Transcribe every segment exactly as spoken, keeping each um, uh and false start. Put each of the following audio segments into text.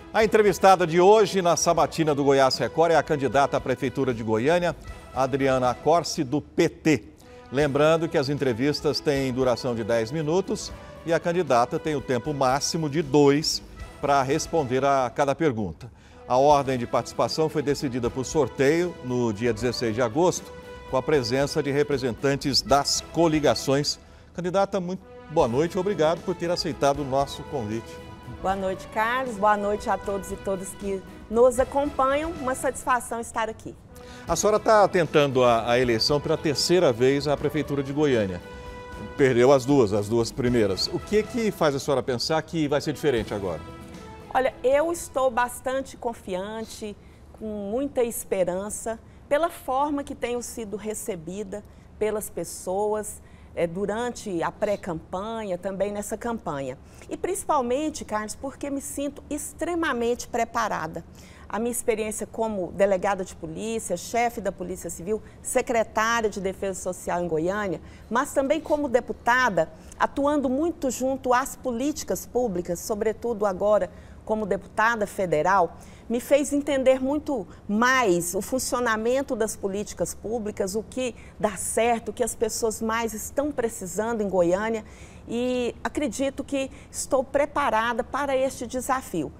A entrevistada de hoje na sabatina do Goiás Record é a candidata à Prefeitura de Goiânia, Adriana Accorsi, do P T. Lembrando que as entrevistas têm duração de dez minutos e a candidata tem o tempo máximo de dois para responder a cada pergunta. A ordem de participação foi decidida por sorteio no dia dezesseis de agosto, com a presença de representantes das coligações. Candidata, muito boa noite, obrigado por ter aceitado o nosso convite. Boa noite, Carlos. Boa noite a todos e todas que nos acompanham. Uma satisfação estar aqui. A senhora está tentando a, a eleição pela terceira vez à Prefeitura de Goiânia. Perdeu as duas, as duas primeiras. O que que faz a senhora pensar que vai ser diferente agora? Olha, eu estou bastante confiante, com muita esperança, pela forma que tenho sido recebida pelas pessoas é, durante a pré-campanha, também nessa campanha. E principalmente, Carlos, porque me sinto extremamente preparada. A minha experiência como delegada de polícia, chefe da Polícia Civil, secretária de Defesa Social em Goiânia, mas também como deputada, atuando muito junto às políticas públicas, sobretudo agora como deputada federal, me fez entender muito mais o funcionamento das políticas públicas, o que dá certo, o que as pessoas mais estão precisando em Goiânia, e acredito que estou preparada para este desafio.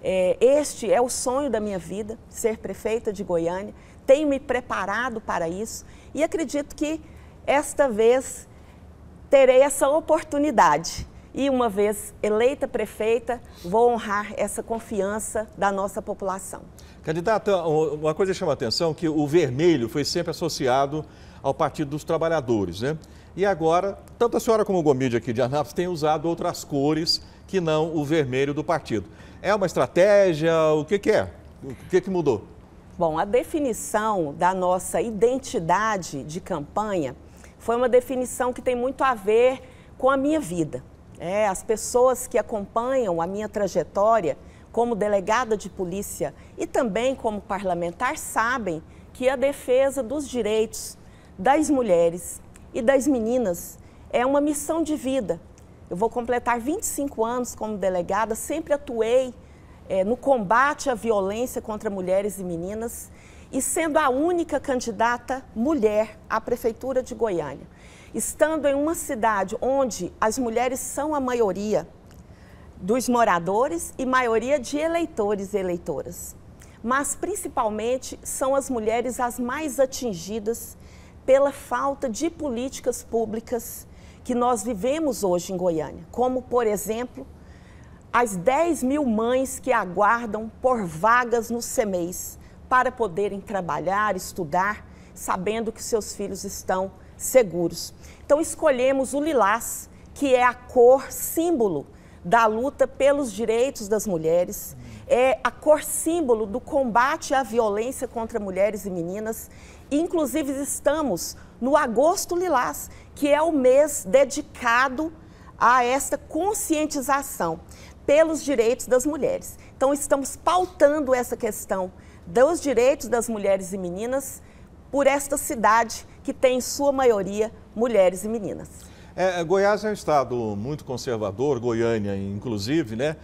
Este é o sonho da minha vida, ser prefeita de Goiânia. Tenho me preparado para isso e acredito que esta vez terei essa oportunidade. E uma vez eleita prefeita, vou honrar essa confiança da nossa população. Candidata, uma coisa que chama a atenção é que o vermelho foi sempre associado ao Partido dos Trabalhadores, né? E agora, tanto a senhora como o Gomide aqui de Anápolis têm usado outras cores que não o vermelho do partido. É uma estratégia? O que que é? O que que mudou? Bom, a definição da nossa identidade de campanha foi uma definição que tem muito a ver com a minha vida. É, as pessoas que acompanham a minha trajetória como delegada de polícia e também como parlamentar sabem que a defesa dos direitos das mulheres e das meninas é uma missão de vida. Eu vou completar vinte e cinco anos como delegada, sempre atuei é, no combate à violência contra mulheres e meninas e sendo a única candidata mulher à Prefeitura de Goiânia. Estando em uma cidade onde as mulheres são a maioria dos moradores e maioria de eleitores e eleitoras. Mas, principalmente, são as mulheres as mais atingidas pela falta de políticas públicas que nós vivemos hoje em Goiânia. Como, por exemplo, as dez mil mães que aguardam por vagas no CEMEIS para poderem trabalhar, estudar, sabendo que seus filhos estão seguros. Então escolhemos o lilás, que é a cor símbolo da luta pelos direitos das mulheres, é a cor símbolo do combate à violência contra mulheres e meninas. Inclusive estamos no Agosto Lilás, que é o mês dedicado a esta conscientização pelos direitos das mulheres. Então estamos pautando essa questão dos direitos das mulheres e meninas por esta cidade que tem em sua maioria mulheres e meninas. É, Goiás é um estado muito conservador, Goiânia inclusive, né?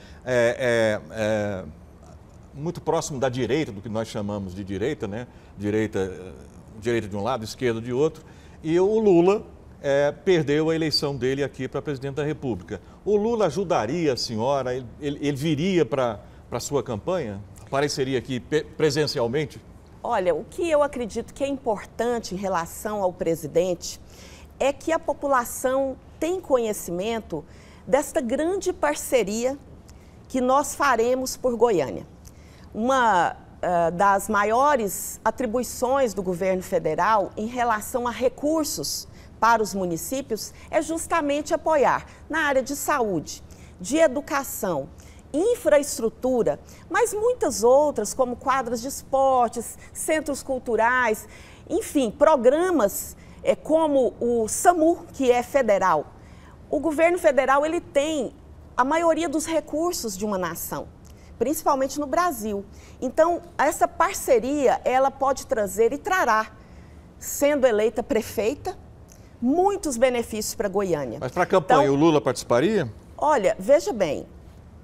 É, é, é muito próximo da direita, do que nós chamamos de direita, né? Direita, direita de um lado, esquerda de outro. E o Lula é, perdeu a eleição dele aqui para presidente da República. O Lula ajudaria a senhora? Ele, ele viria para a sua campanha? Apareceria aqui presencialmente? Olha, o que eu acredito que é importante em relação ao presidente é que a população tem conhecimento desta grande parceria que nós faremos por Goiânia. Uma uh, das maiores atribuições do governo federal em relação a recursos para os municípios é justamente apoiar na área de saúde, de educação, infraestrutura, mas muitas outras, como quadras de esportes, centros culturais, enfim, programas é, como o SAMU, que é federal. O governo federal ele tem a maioria dos recursos de uma nação, principalmente no Brasil. Então, essa parceria, ela pode trazer e trará, sendo eleita prefeita, muitos benefícios para Goiânia. Mas para a campanha, então, o Lula participaria? Olha, veja bem,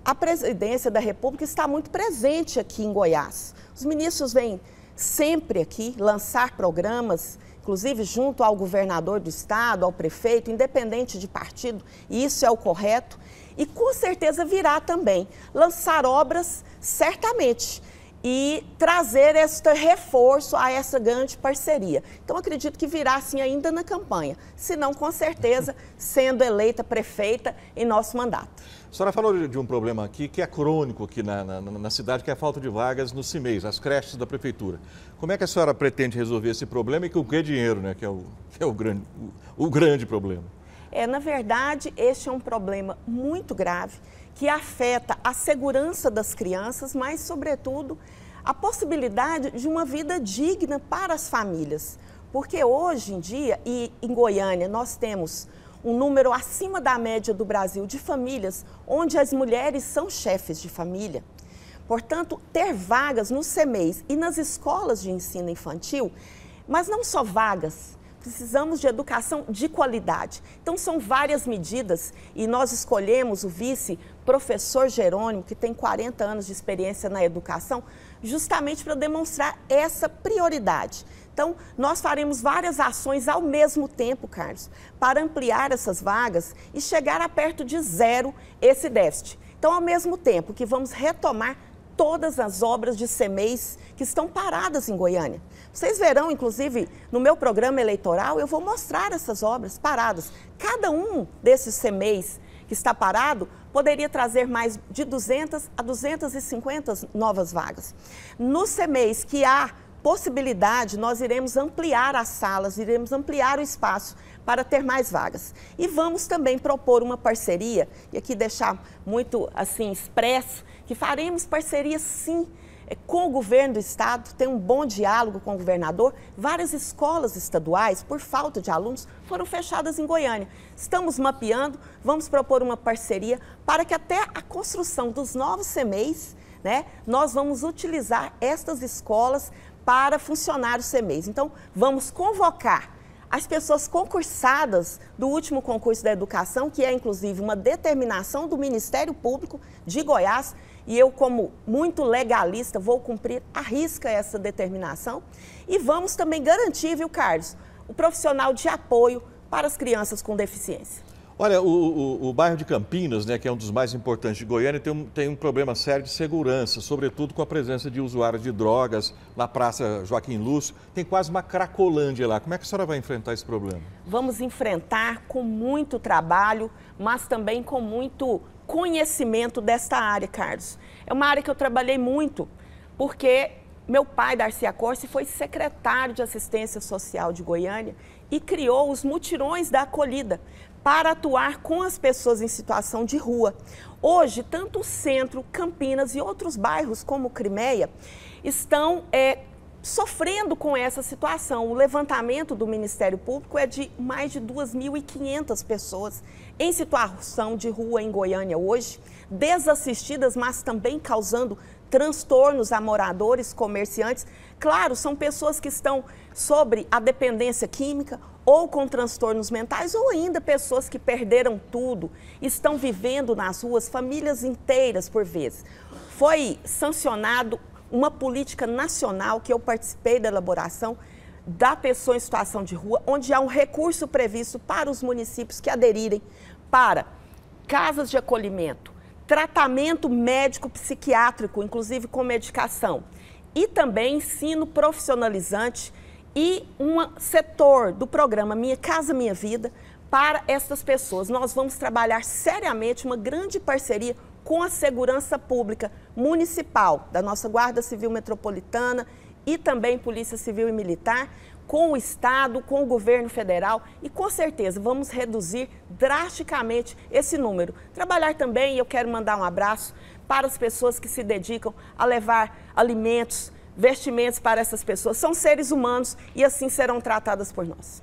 a presidência da República está muito presente aqui em Goiás. Os ministros vêm sempre aqui lançar programas, inclusive junto ao governador do estado, ao prefeito, independente de partido, e isso é o correto. E com certeza virá também lançar obras, certamente, e trazer este reforço a essa grande parceria. Então, acredito que virá, sim, ainda na campanha, se não, com certeza, sendo eleita prefeita em nosso mandato. A senhora falou de um problema aqui que é crônico aqui na, na, na cidade, que é a falta de vagas nos C I M E Is, as creches da prefeitura. Como é que a senhora pretende resolver esse problema e com que dinheiro, né, que é o, que é o, grande, o, o grande problema? É, na verdade, este é um problema muito grave que afeta a segurança das crianças, mas, sobretudo, a possibilidade de uma vida digna para as famílias. Porque hoje em dia, e em Goiânia, nós temos um número acima da média do Brasil de famílias onde as mulheres são chefes de família. Portanto, ter vagas no C E M E Is e nas escolas de ensino infantil, mas não só vagas, precisamos de educação de qualidade. Então, são várias medidas e nós escolhemos o vice, professor Jerônimo, que tem quarenta anos de experiência na educação, justamente para demonstrar essa prioridade. Então, nós faremos várias ações ao mesmo tempo, Carlos, para ampliar essas vagas e chegar a perto de zero esse déficit. Então, ao mesmo tempo que vamos retomar todas as obras de C E M E Is que estão paradas em Goiânia. Vocês verão, inclusive, no meu programa eleitoral, eu vou mostrar essas obras paradas. Cada um desses C E M E Is que está parado poderia trazer mais de duzentas a duzentas e cinquenta novas vagas. No C E M E Is que há possibilidade, nós iremos ampliar as salas, iremos ampliar o espaço para ter mais vagas. E vamos também propor uma parceria, e aqui deixar muito assim expresso, que faremos parceria sim com o governo do estado, tem um bom diálogo com o governador. Várias escolas estaduais, por falta de alunos, foram fechadas em Goiânia. Estamos mapeando, vamos propor uma parceria para que até a construção dos novos C E M E Is, né, nós vamos utilizar estas escolas para funcionar os C E M E Is. Então, vamos convocar as pessoas concursadas do último concurso da educação, que é inclusive uma determinação do Ministério Público de Goiás, e eu, como muito legalista, vou cumprir à risca essa determinação. E vamos também garantir, viu, Carlos, o profissional de apoio para as crianças com deficiência. Olha, o, o, o bairro de Campinas, né, que é um dos mais importantes de Goiânia, tem um, tem um problema sério de segurança, sobretudo com a presença de usuários de drogas na Praça Joaquim Lúcio. Tem quase uma cracolândia lá. Como é que a senhora vai enfrentar esse problema? Vamos enfrentar com muito trabalho, mas também com muito conhecimento desta área, Carlos. É uma área que eu trabalhei muito, porque meu pai, Darcy Accorsi, foi secretário de Assistência Social de Goiânia e criou os mutirões da acolhida para atuar com as pessoas em situação de rua. Hoje, tanto o centro, Campinas e outros bairros como Crimeia estão é, sofrendo com essa situação. O levantamento do Ministério Público é de mais de duas mil e quinhentas pessoas em situação de rua em Goiânia hoje, desassistidas, mas também causando transtornos a moradores, comerciantes. Claro, são pessoas que estão sobre a dependência química ou com transtornos mentais, ou ainda pessoas que perderam tudo, estão vivendo nas ruas, famílias inteiras por vezes. Foi sancionado uma política nacional que eu participei da elaboração da pessoa em situação de rua, onde há um recurso previsto para os municípios que aderirem para casas de acolhimento, tratamento médico psiquiátrico, inclusive com medicação, e também ensino profissionalizante e um setor do programa Minha Casa Minha Vida para essas pessoas. Nós vamos trabalhar seriamente uma grande parceria com a segurança pública municipal, da nossa Guarda Civil Metropolitana e também Polícia Civil e Militar, com o Estado, com o governo federal e com certeza vamos reduzir drasticamente esse número. Trabalhar também, e eu quero mandar um abraço para as pessoas que se dedicam a levar alimentos, vestimentos para essas pessoas. São seres humanos e assim serão tratadas por nós.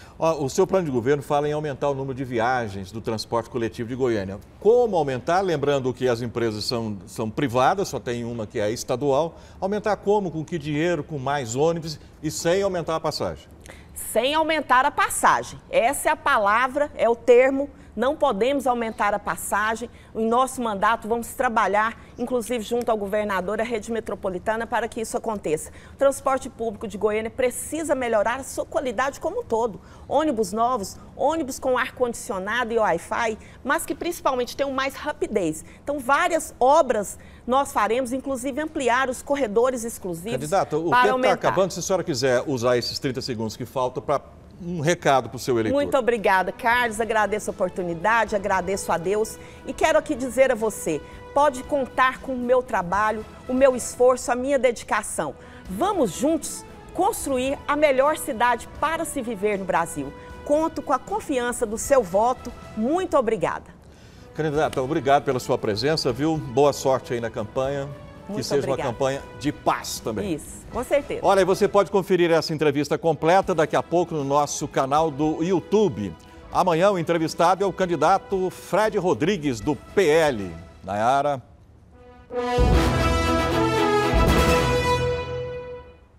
O seu plano de governo fala em aumentar o número de viagens do transporte coletivo de Goiânia. Como aumentar? Lembrando que as empresas são, são privadas, só tem uma que é estadual. Aumentar como? Com que dinheiro? Com mais ônibus e sem aumentar a passagem? Sem aumentar a passagem. Essa é a palavra, é o termo Não podemos aumentar a passagem. Em nosso mandato, vamos trabalhar, inclusive junto ao governador, a rede metropolitana, para que isso aconteça. O transporte público de Goiânia precisa melhorar a sua qualidade como um todo. Ônibus novos, ônibus com ar-condicionado e Wi-Fi, mas que principalmente tenham mais rapidez. Então, várias obras nós faremos, inclusive ampliar os corredores exclusivos. Candidato, o para tempo aumentar. está acabando. Se a senhora quiser usar esses trinta segundos que faltam para um recado para o seu eleitor. Muito obrigada, Carlos. Agradeço a oportunidade, agradeço a Deus e quero aqui dizer a você, pode contar com o meu trabalho, o meu esforço, a minha dedicação. Vamos juntos construir a melhor cidade para se viver no Brasil. Conto com a confiança do seu voto. Muito obrigada. Candidata, obrigado pela sua presença, viu? Boa sorte aí na campanha. Muito que seja obrigada. Uma campanha de paz também. Isso, com certeza. Olha, e você pode conferir essa entrevista completa daqui a pouco no nosso canal do YouTube. Amanhã o entrevistado é o candidato Fred Rodrigues, do P L. Nayara.